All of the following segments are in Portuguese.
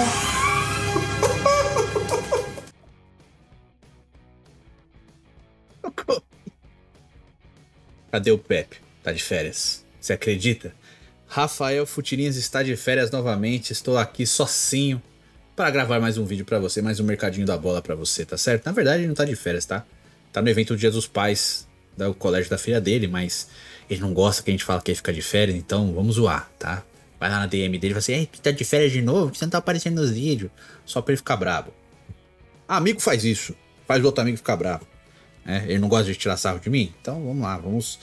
Cadê o Pepe? Tá de férias. Você acredita? Rafael Futirinhas está de férias novamente. Estou aqui sozinho para gravar mais um vídeo para você, mais um mercadinho da bola para você, tá certo? Na verdade ele não tá de férias, tá? Tá no evento do Dia dos Pais do colégio da filha dele, mas ele não gosta que a gente fala que ele fica de férias, então vamos zoar, tá? Vai lá na DM dele e fala assim: ei, tá de férias de novo? Você não tá aparecendo nos vídeos. Só pra ele ficar bravo. Amigo faz isso. Faz o outro amigo ficar bravo. Ele não gosta de tirar sarro de mim? Então vamos lá, vamos.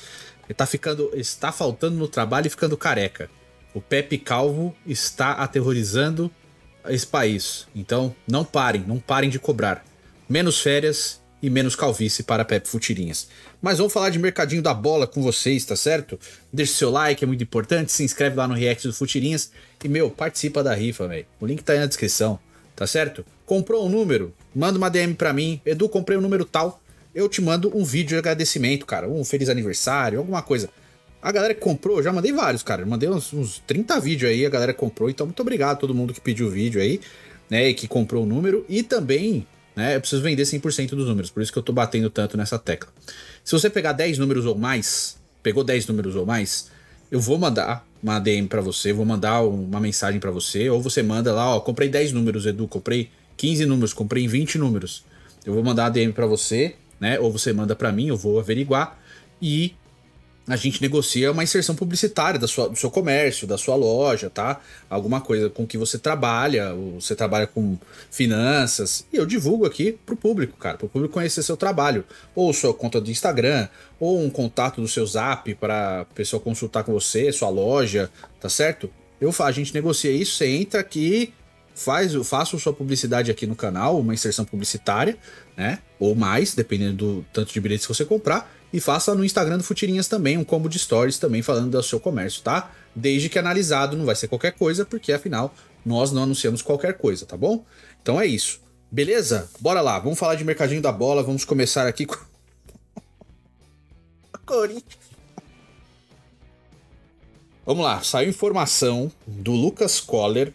Ele está faltando no trabalho e ficando careca. O Pepe Calvo está aterrorizando esse país. Então não parem de cobrar. Menos férias e menos calvície para Pepe Futirinhas. Mas vamos falar de mercadinho da bola com vocês, tá certo? Deixe seu like, é muito importante. Se inscreve lá no React do Futirinhas. E, participa da rifa, velho. O link tá aí na descrição, tá certo? Comprou um número? Manda uma DM pra mim. Edu, comprei um número tal. Eu te mando um vídeo de agradecimento, cara. Um feliz aniversário, alguma coisa. A galera que comprou, já mandei vários, cara. Mandei uns 30 vídeos aí, a galera comprou. Então, muito obrigado a todo mundo que pediu o vídeo aí, né? E que comprou o número. E também, né? Eu preciso vender 100% dos números. Por isso que eu tô batendo tanto nessa tecla. Se você pegar 10 números ou mais, pegou 10 números ou mais, eu vou mandar uma DM pra você, vou mandar uma mensagem pra você. Ou você manda lá, ó, comprei 10 números, Edu. Comprei 15 números, comprei 20 números. Eu vou mandar uma DM pra você, né? Ou você manda pra mim, eu vou averiguar e a gente negocia uma inserção publicitária do seu comércio, da sua loja, tá? Alguma coisa com que você trabalha, ou você trabalha com finanças, e eu divulgo aqui pro público, cara, pro público conhecer seu trabalho, ou sua conta do Instagram, ou um contato do seu Zap para a pessoa consultar com você, sua loja, tá certo? A gente negocia isso, você entra aqui, faça sua publicidade aqui no canal, uma inserção publicitária, né? Ou mais, dependendo do tanto de bilhetes que você comprar. E faça no Instagram do Futirinhas também, um combo de stories também falando do seu comércio, tá? Desde que analisado, não vai ser qualquer coisa, porque afinal nós não anunciamos qualquer coisa, tá bom? Então é isso. Beleza? Bora lá, vamos falar de mercadinho da bola, vamos começar aqui com... Corinthians. Vamos lá, saiu informação do Lucas Collar,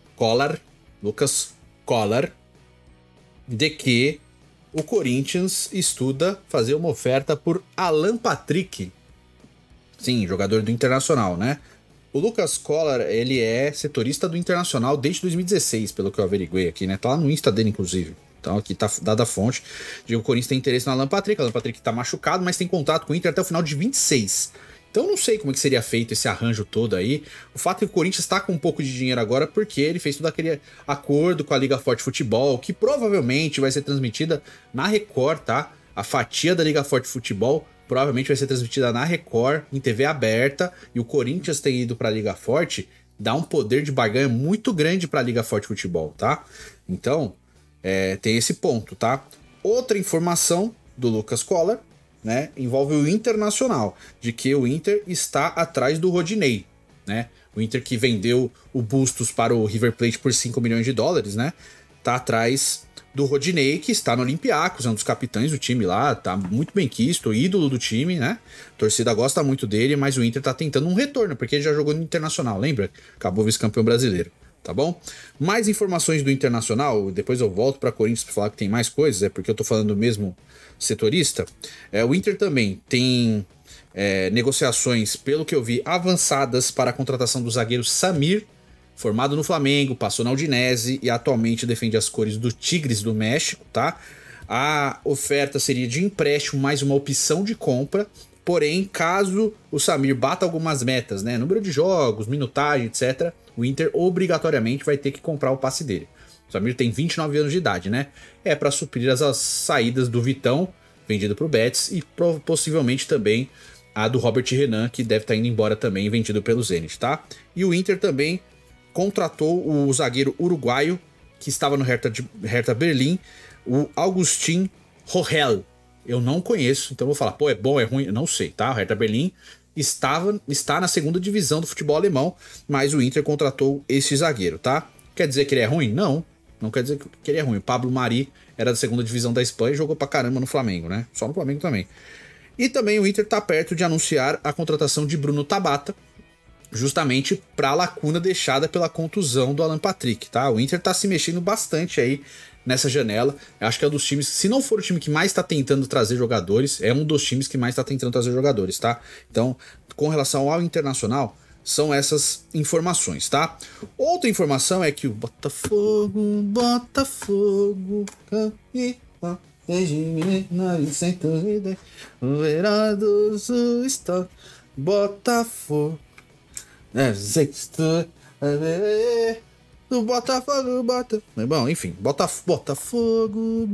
de que o Corinthians estuda fazer uma oferta por Alan Patrick. Sim, jogador do Internacional, né? O Lucas Collar, ele é setorista do Internacional desde 2016, pelo que eu averiguei aqui, né? Tá lá no Insta dele, inclusive. Então aqui tá dada a fonte de que o Corinthians tem interesse no Alan Patrick. O Alan Patrick tá machucado, mas tem contrato com o Inter até o final de 26. Então eu não sei como é que seria feito esse arranjo todo aí. O fato é que o Corinthians está com um pouco de dinheiro agora porque ele fez todo aquele acordo com a Liga Forte Futebol, que provavelmente vai ser transmitida na Record, tá? A fatia da Liga Forte Futebol provavelmente vai ser transmitida na Record, em TV aberta, e o Corinthians ter ido para a Liga Forte dá um poder de barganha muito grande para a Liga Forte Futebol, tá? Então, tem esse ponto, tá? Outra informação do Lucas Collar, né, envolve o Internacional, de que o Inter está atrás do Rodinei, né? O Inter que vendeu o Bustos para o River Plate por 5 milhões de dólares, né? Tá atrás do Rodinei, que está no Olympiacos, é um dos capitães do time lá, tá muito bem quisto, ídolo do time, né? A torcida gosta muito dele, mas o Inter tá tentando um retorno, porque ele já jogou no Internacional, lembra? Acabou vice-campeão brasileiro, tá bom? Mais informações do Internacional, depois eu volto para Corinthians para falar que tem mais coisas, é porque eu tô falando mesmo setorista. O Inter também tem negociações, pelo que eu vi, avançadas para a contratação do zagueiro Samir, formado no Flamengo, passou na Udinese e atualmente defende as cores do Tigres do México, tá? A oferta seria de empréstimo mais uma opção de compra, porém, caso o Samir bata algumas metas, né, número de jogos, minutagem, etc., o Inter obrigatoriamente vai ter que comprar o passe dele. O Samir tem 29 anos de idade, né? É para suprir as saídas do Vitão, vendido para o Betis, e possivelmente também a do Robert Renan, que deve estar indo embora também, vendido pelo Zenit, tá? E o Inter também contratou o zagueiro uruguaio, que estava no Hertha Berlim, o Augustin Rohel. Eu não conheço, então vou falar, pô, é bom, é ruim? Eu não sei, tá? O Hertha Berlim está na segunda divisão do futebol alemão, mas o Inter contratou esse zagueiro, tá? Quer dizer que ele é ruim? Não. Não quer dizer que ele é ruim. O Pablo Mari era da segunda divisão da Espanha e jogou pra caramba no Flamengo, né? Só no Flamengo também. E também o Inter tá perto de anunciar a contratação de Bruno Tabata, justamente para a lacuna deixada pela contusão do Alan Patrick, tá? O Inter tá se mexendo bastante aí nessa janela. Eu acho que é um dos times, se não for o time que mais está tentando trazer jogadores, é um dos times que mais está tentando trazer jogadores, tá? Então, com relação ao Internacional, são essas informações, tá? Outra informação é que o Botafogo, campeão, o Verado está Botafogo. Do Botafogo, Bom, enfim, Botafogo.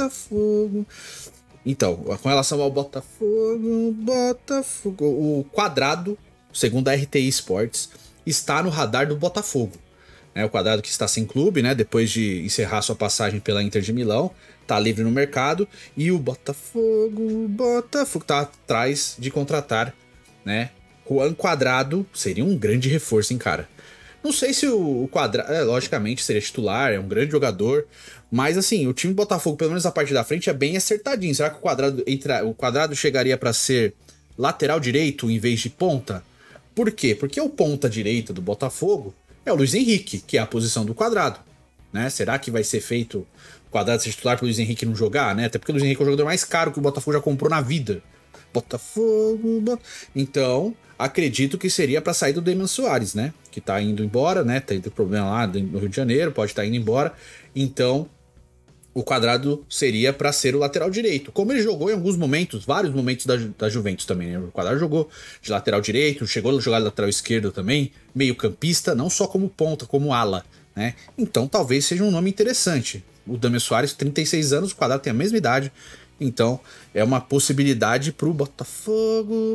Então, com relação ao Botafogo, o Quadrado, segundo a RTI Sports, está no radar do Botafogo. O Quadrado que está sem clube, né? Depois de encerrar sua passagem pela Inter de Milão, tá livre no mercado. E o Botafogo tá atrás de contratar, né? Juan Quadrado seria um grande reforço, hein, cara? Não sei se o Quadrado, logicamente, seria titular, é um grande jogador, mas assim, o time do Botafogo, pelo menos a parte da frente, é bem acertadinho. Será que o Quadrado chegaria para ser lateral direito em vez de ponta? Por quê? Porque o ponta direita do Botafogo é o Luiz Henrique, que é a posição do Quadrado, né? Será que vai ser feito o Quadrado ser titular para o Luiz Henrique não jogar, né? Até porque o Luiz Henrique é o jogador mais caro que o Botafogo já comprou na vida. Botafogo. Então, acredito que seria para sair do Damian Soares, né? Que tá indo embora, né? Tem problema lá no Rio de Janeiro, pode estar indo embora. Então, o Quadrado seria para ser o lateral direito. Como ele jogou em alguns momentos, vários momentos da Juventus também, né? O Quadrado jogou de lateral direito, chegou a jogar de lateral esquerdo também, meio campista, não só como ponta, como ala, né? Então, talvez seja um nome interessante. O Damian Soares, 36 anos, o Quadrado tem a mesma idade. Então, é uma possibilidade pro Botafogo,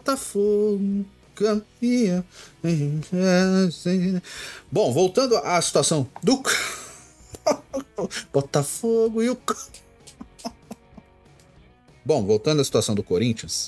campeão. Bom, voltando à situação do Botafogo e o... Bom, voltando à situação do Corinthians,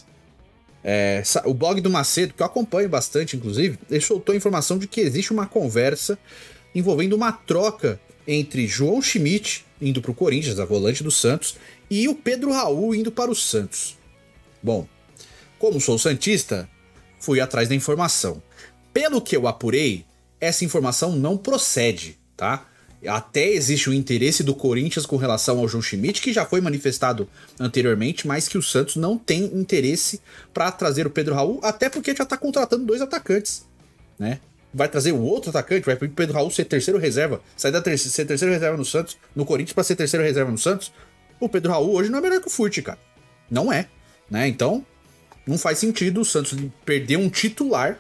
o blog do Macedo, que eu acompanho bastante, inclusive, ele soltou a informação de que existe uma conversa envolvendo uma troca entre João Schmidt, indo para o Corinthians, a volante do Santos, e o Pedro Raul indo para o Santos. Bom, como sou santista, fui atrás da informação. Pelo que eu apurei, essa informação não procede, tá? Até existe o interesse do Corinthians com relação ao João Schmidt, que já foi manifestado anteriormente, mas que o Santos não tem interesse para trazer o Pedro Raul, até porque já está contratando 2 atacantes, né? Vai trazer o outro atacante, vai para o Pedro Raul ser terceiro reserva, sair da ser terceiro reserva no Santos, no Corinthians para ser terceiro reserva no Santos. O Pedro Raul hoje não é melhor que o Furt, cara. Não é, né? Então, não faz sentido o Santos perder um titular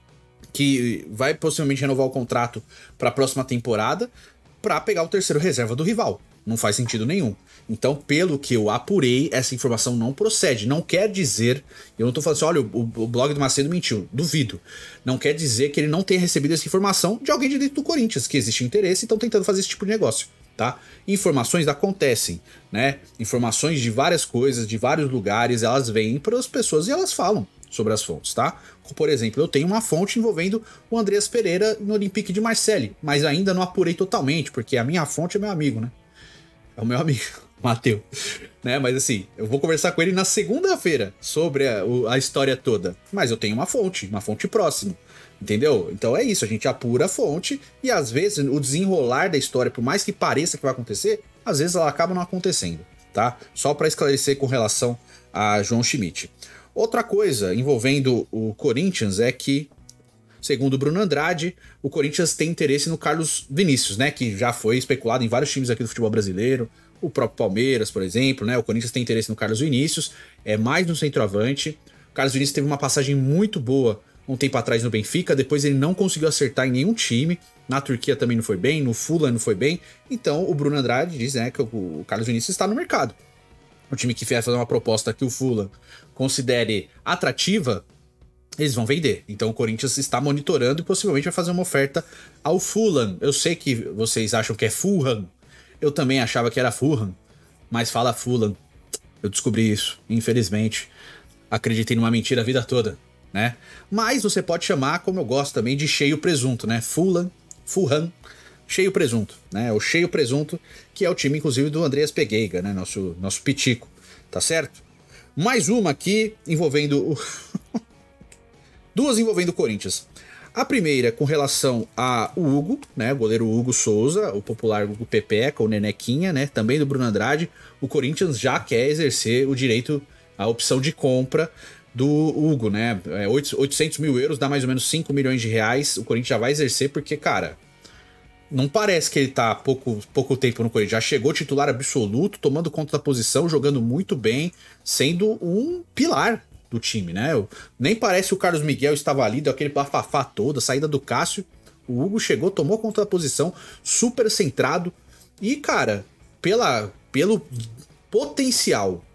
que vai possivelmente renovar o contrato para a próxima temporada para pegar o terceiro reserva do rival. Não faz sentido nenhum. Então, pelo que eu apurei, essa informação não procede. Não quer dizer... Eu não tô falando assim, olha, o blog do Macedo mentiu. Duvido. Não quer dizer que ele não tenha recebido essa informação de alguém de dentro do Corinthians, que existe interesse e estão tentando fazer esse tipo de negócio, tá? Informações acontecem, né? Informações de várias coisas, de vários lugares, elas vêm para as pessoas e elas falam sobre as fontes, tá? Por exemplo, eu tenho uma fonte envolvendo o Andreas Pereira no Olympique de Marseille, mas ainda não apurei totalmente, porque a minha fonte é meu amigo, né? É o meu amigo, Matheus, né? Mas assim, eu vou conversar com ele na segunda-feira sobre a história toda. Mas eu tenho uma fonte próxima, entendeu? Então é isso, a gente apura a fonte e às vezes o desenrolar da história, por mais que pareça que vai acontecer, às vezes ela acaba não acontecendo, tá? Só para esclarecer com relação a João Schmidt. Outra coisa envolvendo o Corinthians é que, segundo o Bruno Andrade, o Corinthians tem interesse no Carlos Vinícius, né? Que já foi especulado em vários times aqui do futebol brasileiro. O próprio Palmeiras, por exemplo, né? O Corinthians tem interesse no Carlos Vinícius, é mais no centroavante. O Carlos Vinícius teve uma passagem muito boa um tempo atrás no Benfica, depois ele não conseguiu acertar em nenhum time. Na Turquia também não foi bem, no Fulham não foi bem. Então o Bruno Andrade diz, né, que o Carlos Vinícius está no mercado. O time que vier fazer uma proposta que o Fulham considere atrativa, eles vão vender. Então o Corinthians está monitorando e possivelmente vai fazer uma oferta ao Fulham. Eu sei que vocês acham que é Fulham. Eu também achava que era Fulham, mas fala Fulham. Eu descobri isso, infelizmente. Acreditei numa mentira a vida toda, né? Mas você pode chamar, como eu gosto também, de cheio presunto, né? Fulham, cheio presunto, né? O cheio presunto, que é o time, inclusive, do Andreas Pegueiga, né? Nosso pitico, tá certo? Mais uma aqui envolvendo duas envolvendo o Corinthians. A primeira com relação a o Hugo, né, o goleiro Hugo Souza, o popular Hugo Pepeca, o Nenequinha, né, também do Bruno Andrade. O Corinthians já quer exercer o direito, a opção de compra do Hugo, né, 800 mil euros, dá mais ou menos 5 milhões de reais, o Corinthians já vai exercer porque, cara, não parece que ele tá pouco tempo no Corinthians, já chegou titular absoluto, tomando conta da posição, jogando muito bem, sendo um pilar do time, né? Nem parece que o Carlos Miguel estava ali, deu aquele bafafá todo, a saída do Cássio. O Hugo chegou, tomou conta da posição, super centrado. E, cara, pelo potencial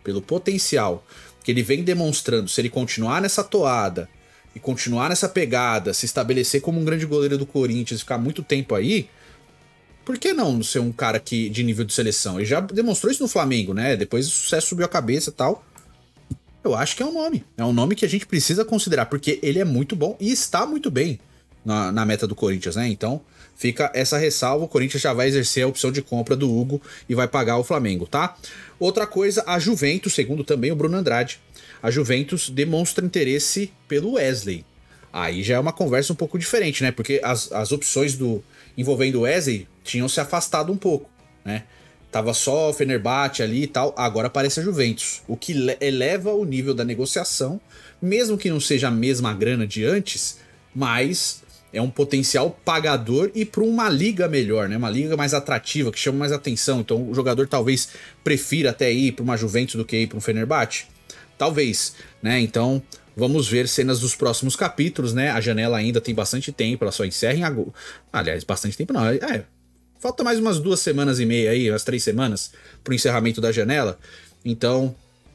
que ele vem demonstrando, se ele continuar nessa toada e continuar nessa pegada, se estabelecer como um grande goleiro do Corinthians, ficar muito tempo aí, por que não ser um cara de nível de seleção? Ele já demonstrou isso no Flamengo, né? Depois o sucesso subiu a cabeça e tal. Eu acho que é um nome. É um nome que a gente precisa considerar, porque ele é muito bom e está muito bem na meta do Corinthians, né? Então fica essa ressalva, o Corinthians já vai exercer a opção de compra do Hugo e vai pagar o Flamengo, tá? Outra coisa, a Juventus, segundo também o Bruno Andrade, a Juventus demonstra interesse pelo Wesley. Aí já é uma conversa um pouco diferente, né? Porque as opções envolvendo o Wesley tinham se afastado um pouco, né? Tava só o Fenerbahçe ali e tal, agora aparece a Juventus, o que eleva o nível da negociação, mesmo que não seja a mesma grana de antes, mas é um potencial pagador e para uma liga melhor, né? Uma liga mais atrativa, que chama mais atenção, então o jogador talvez prefira até ir para uma Juventus do que ir para um Fenerbahçe, talvez, né? Então vamos ver cenas dos próximos capítulos, né? A janela ainda tem bastante tempo, ela só encerra em agosto, aliás, bastante tempo não, falta mais umas 2 semanas e meia aí, umas 3 semanas pro encerramento da janela. Então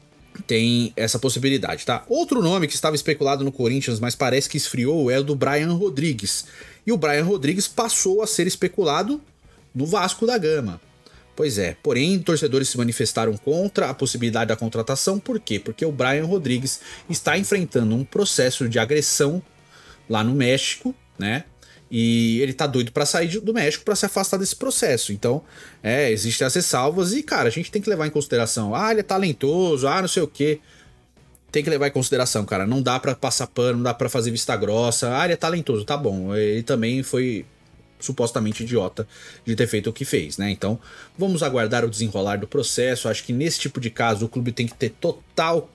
tem essa possibilidade, tá? Outro nome que estava especulado no Corinthians, mas parece que esfriou, é o do Brian Rodrigues. E o Brian Rodrigues passou a ser especulado no Vasco da Gama. Pois é, porém, torcedores se manifestaram contra a possibilidade da contratação. Por quê? Porque o Brian Rodrigues está enfrentando um processo de agressão lá no México, né? E ele tá doido pra sair do México pra se afastar desse processo. Então, existem as ressalvas e, cara, a gente tem que levar em consideração. Ele é talentoso, não sei o quê. Tem que levar em consideração, cara. Não dá pra passar pano, não dá pra fazer vista grossa. Ele é talentoso, tá bom. Ele também foi supostamente idiota de ter feito o que fez, né? Então, vamos aguardar o desenrolar do processo. Acho que nesse tipo de caso, o clube tem que ter total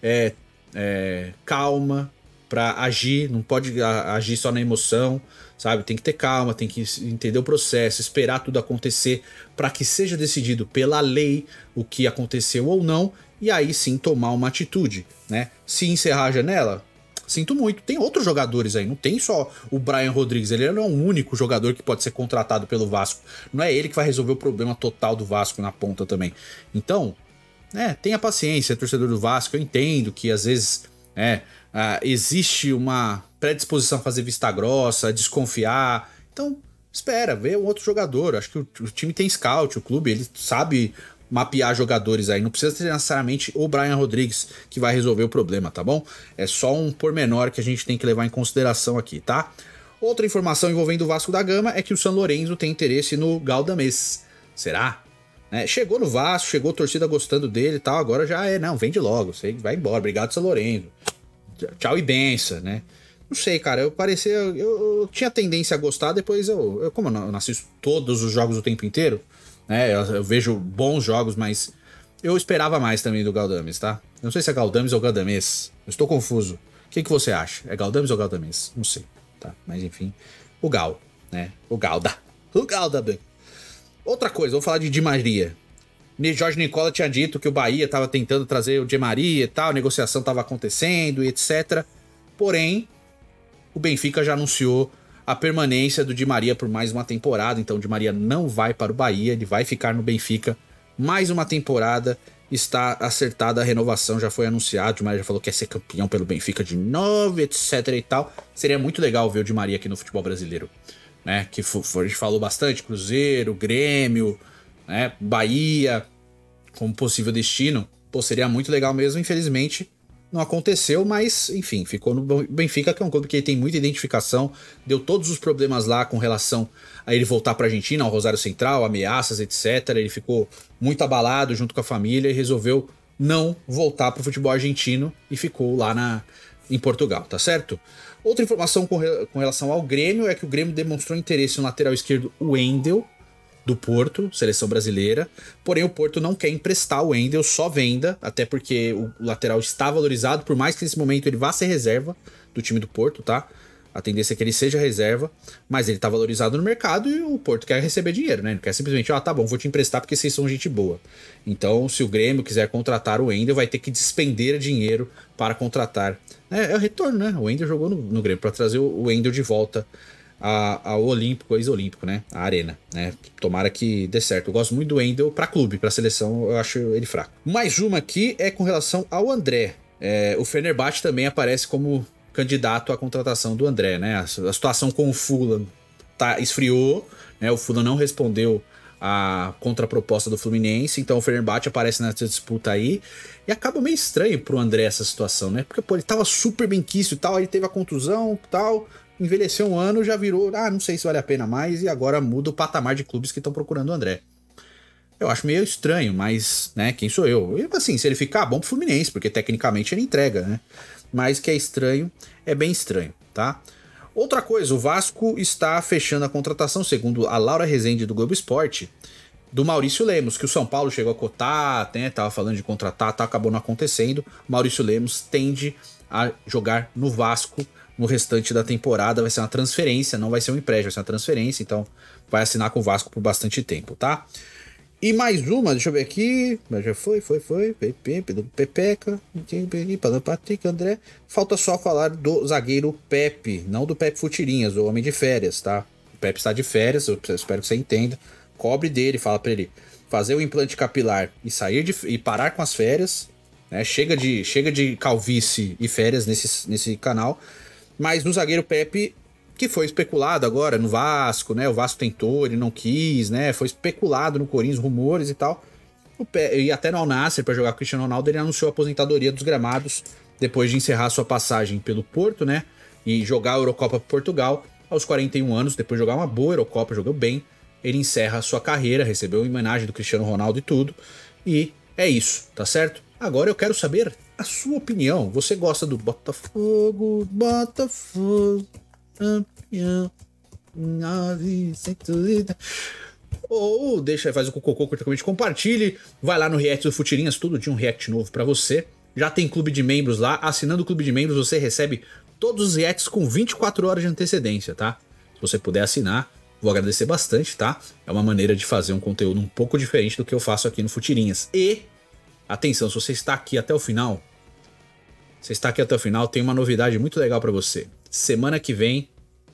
calma pra agir. Não pode agir só na emoção, sabe? Tem que ter calma, tem que entender o processo, esperar tudo acontecer para que seja decidido pela lei o que aconteceu ou não, e aí sim tomar uma atitude, né? Se encerrar a janela, sinto muito, tem outros jogadores aí, não tem só o Brian Rodrigues, ele não é o único jogador que pode ser contratado pelo Vasco, não é ele que vai resolver o problema total do Vasco na ponta também. Então, tenha paciência, torcedor do Vasco, eu entendo que às vezes existe uma predisposição a fazer vista grossa, a desconfiar. Então, espera, vê um outro jogador. Acho que o time tem scout, o clube, ele sabe mapear jogadores aí. Não precisa ter necessariamente o Brian Rodrigues que vai resolver o problema, tá bom? É só um pormenor que a gente tem que levar em consideração aqui, tá? Outra informação envolvendo o Vasco da Gama é que o San Lorenzo tem interesse no Galdamés. Será? Chegou no Vasco, chegou a torcida gostando dele e tal, agora já não, vende logo, você vai embora, obrigado San Lorenzo. Tchau e benção, né? Não sei, cara, eu tinha tendência a gostar, depois como eu não assisto todos os jogos o tempo inteiro, né? Eu vejo bons jogos, mas eu esperava mais também do Galdamés, tá? Eu não sei se é Galdamés ou Galdamés, eu estou confuso. O que você acha? É Galdamés ou Galdamés? Não sei, tá? Mas enfim, o Gal, né? O Galda. Outra coisa, vou falar de Di Maria. Jorge Nicola tinha dito que o Bahia estava tentando trazer o Di Maria e tal, a negociação estava acontecendo e etc. Porém, o Benfica já anunciou a permanência do Di Maria por mais uma temporada, então o Di Maria não vai para o Bahia, ele vai ficar no Benfica mais uma temporada, está acertada a renovação, já foi anunciado, o Di Maria já falou que quer ser campeão pelo Benfica de novo, etc e tal. Seria muito legal ver o Di Maria aqui no futebol brasileiro, né? Que a gente falou bastante, Cruzeiro, Grêmio, né? Bahia como possível destino. Pô, seria muito legal mesmo, infelizmente não aconteceu, mas enfim, ficou no Benfica, que é um clube que tem muita identificação, deu todos os problemas lá com relação a ele voltar pra Argentina, ao Rosário Central, ameaças, etc. Ele ficou muito abalado junto com a família e resolveu não voltar pro futebol argentino e ficou lá em Portugal, tá certo? Outra informação com relação ao Grêmio é que o Grêmio demonstrou interesse no lateral esquerdo Wendel, do Porto, seleção brasileira. Porém, o Porto não quer emprestar o Wendel, só venda, até porque o lateral está valorizado, por mais que nesse momento ele vá ser reserva do time do Porto, tá? A tendência é que ele seja reserva, mas ele tá valorizado no mercado e o Porto quer receber dinheiro, né? Não quer simplesmente, tá bom, vou te emprestar porque vocês são gente boa. Então, se o Grêmio quiser contratar o Wendel, vai ter que despender dinheiro para contratar. É o retorno, né? O Wendel jogou no Grêmio para trazer o Wendel de volta ao Olímpico, ex-Olímpico, né? A Arena, né? Tomara que dê certo. Eu gosto muito do Wendel para clube, para seleção, eu acho ele fraco. Mais uma aqui é com relação ao André. O Fenerbahçe também aparece como candidato à contratação do André, né? A situação com o Fulham esfriou, né? O Fulham não respondeu a contraproposta do Fluminense, então o Fenerbahçe aparece nessa disputa aí e acaba meio estranho pro André essa situação, né? Porque, pô, ele tava super bem quisto e tal, aí teve a contusão e tal, envelheceu um ano, já virou, não sei se vale a pena mais, e agora muda o patamar de clubes que estão procurando o André. Eu acho meio estranho, mas, né, quem sou eu? E, assim, se ele ficar, bom pro Fluminense, porque tecnicamente ele entrega, né? Mas que é estranho, é bem estranho, tá? Outra coisa, o Vasco está fechando a contratação, segundo a Laura Rezende do Globo Esporte, do Maurício Lemos, que o São Paulo chegou a cotar, né, tava falando de contratar, acabou não acontecendo. O Maurício Lemos tende a jogar no Vasco no restante da temporada, vai ser uma transferência, não vai ser um empréstimo, vai ser uma transferência, então vai assinar com o Vasco por bastante tempo, tá? E mais uma, deixa eu ver aqui. Já foi. Pepeca, Patrick, André. Falta só falar do zagueiro Pepe, não do Pepe Futirinhas, o homem de férias, tá? O Pepe está de férias, eu espero que você entenda. Cobre dele, fala pra ele fazer o implante capilar e parar com as férias, né? Chega de calvície e férias nesse canal. Mas no zagueiro Pepe, que foi especulado agora no Vasco, né? O Vasco tentou, ele não quis, né? Foi especulado no Corinthians, rumores e tal. E até no Al Nassr para jogar com o Cristiano Ronaldo, ele anunciou a aposentadoria dos gramados depois de encerrar sua passagem pelo Porto, né? E jogar a Eurocopa por Portugal aos 41 anos, depois de jogar uma boa Eurocopa, jogou bem. Ele encerra a sua carreira, recebeu a homenagem do Cristiano Ronaldo e tudo. E é isso, tá certo? Agora eu quero saber a sua opinião. Você gosta do Botafogo, campeão, ou deixa, faz o cocô, curtamente compartilhe, vai lá no React do Futirinhas, todo dia um React novo pra você. Já tem clube de membros lá, assinando o clube de membros você recebe todos os Reacts com 24 horas de antecedência, tá? Se você puder assinar, vou agradecer bastante, tá? É uma maneira de fazer um conteúdo um pouco diferente do que eu faço aqui no Futirinhas. E, atenção, se você está aqui até o final, tem uma novidade muito legal pra você. Semana que vem,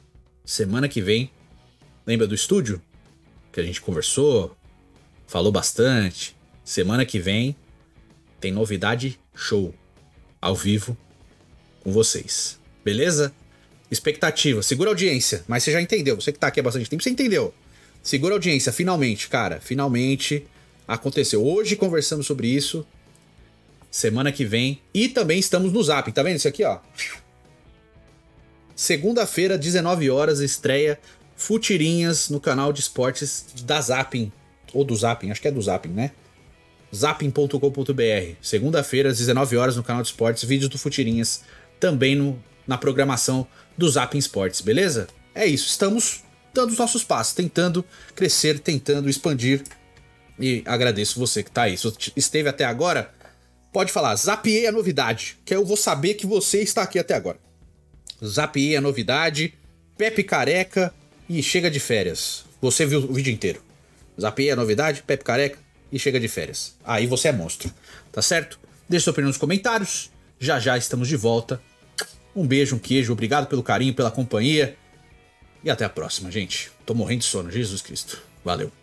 lembra do estúdio? Que a gente conversou, falou bastante. Semana que vem tem novidade show, ao vivo, com vocês. Beleza? Expectativa, segura a audiência, mas você já entendeu, você que tá aqui há bastante tempo, você entendeu. Segura a audiência, finalmente, cara, finalmente aconteceu. Hoje conversamos sobre isso, semana que vem, e também estamos no Zap, tá vendo isso aqui, ó? Segunda-feira, 19 horas, estreia Futirinhas no canal de esportes da Zapping. Ou do Zapping, acho que é do Zapping, né? Zapping.com.br. Segunda-feira, às 19 horas, no canal de esportes, vídeos do Futirinhas, também na programação do Zapping Esportes, beleza? É isso, estamos dando os nossos passos, tentando crescer, tentando expandir. E agradeço você que tá aí. Se esteve até agora, pode falar, zapiei a novidade, que eu vou saber que você está aqui até agora. Zapiei a novidade, Pepe careca e chega de férias. Você viu o vídeo inteiro. Zapiei a novidade, Pepe careca e chega de férias. Aí você é monstro, tá certo? Deixe sua opinião nos comentários. Já estamos de volta. Um beijo, um queijo, obrigado pelo carinho, pela companhia. E até a próxima, gente. Tô morrendo de sono, Jesus Cristo. Valeu.